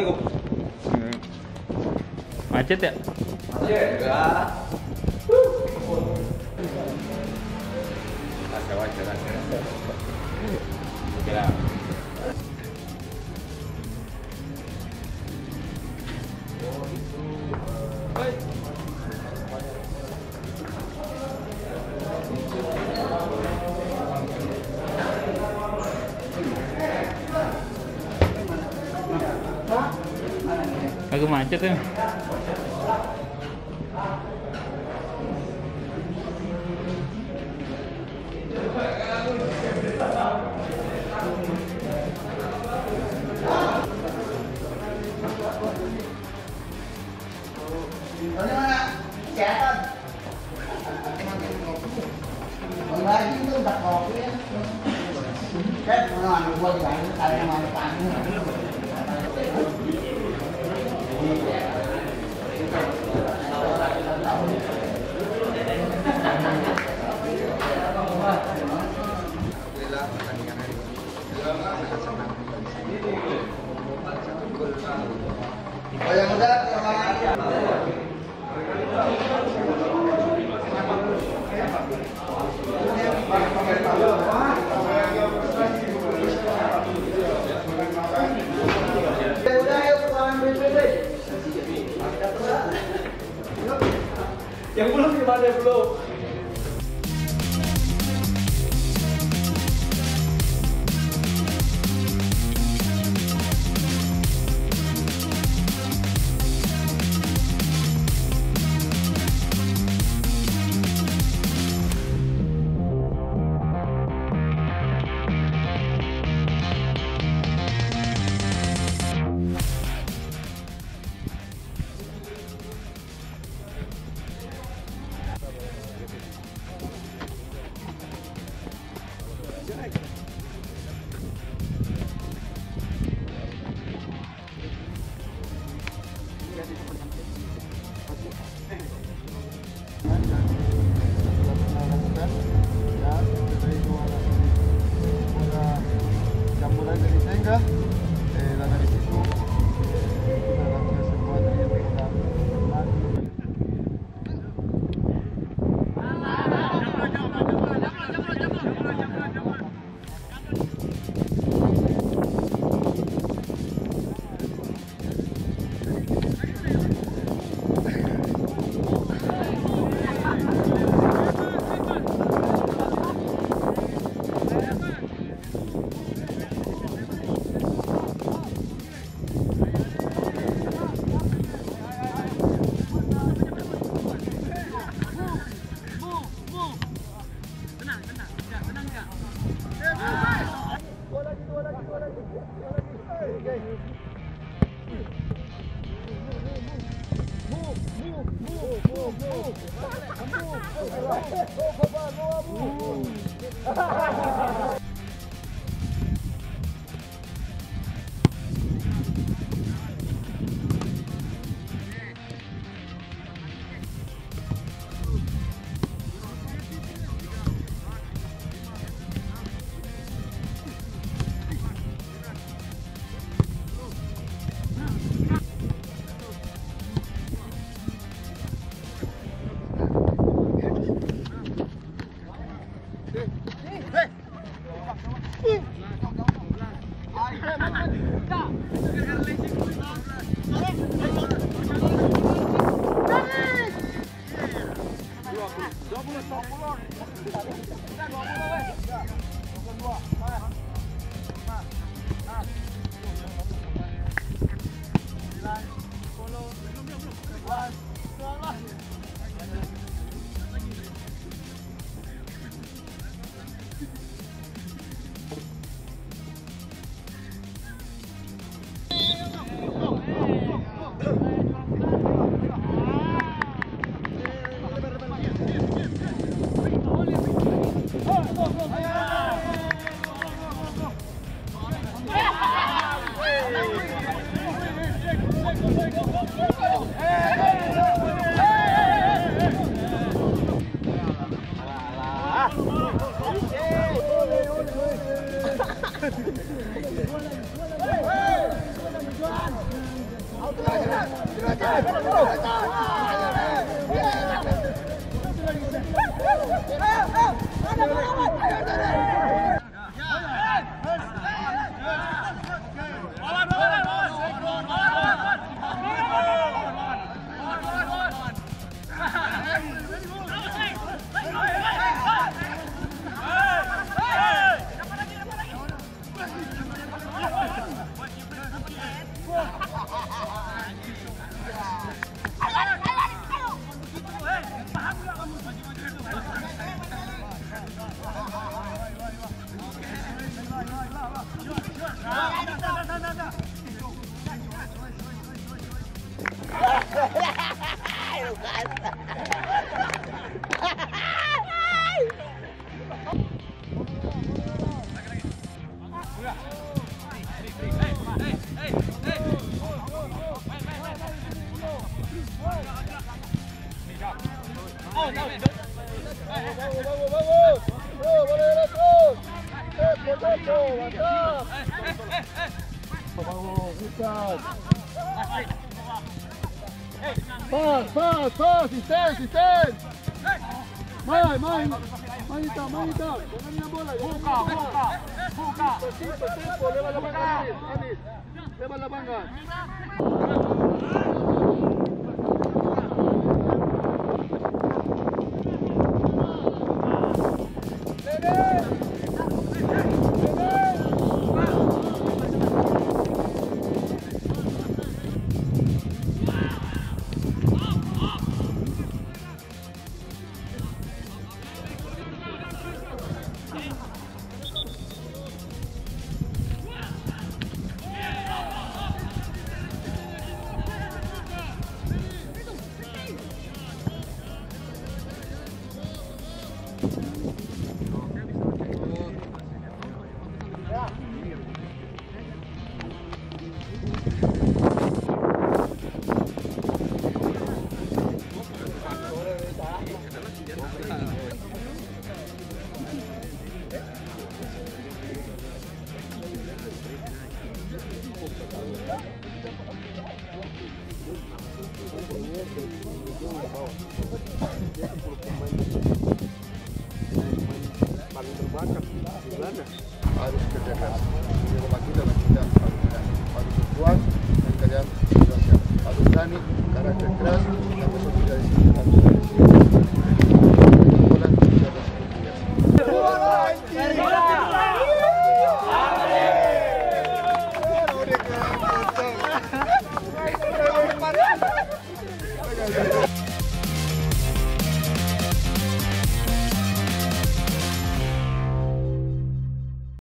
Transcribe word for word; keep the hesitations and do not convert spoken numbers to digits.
nih kok. Macet ya? Macet enggak. Wajar wajar wajar. Oke lah. Agak macet ya. Lagi itu udah kopi ya. Kan mana gua di sana kalian mau tanya. Oh yang udah Yang belum gimana belum? Paz, paz, paz, sistem, sistem. Mai, mai, manita, manita. Jangan minha bola. Buka, buka, buka. Tempo, tempo, leva la banga, Anis, Anis. Leva la banga. Paling terbakar di mana? Harus kerja keras. Kalau kita kita harus berjuang dan kalian harus siap. Harus berani, karakter keras, dan besok dari sini.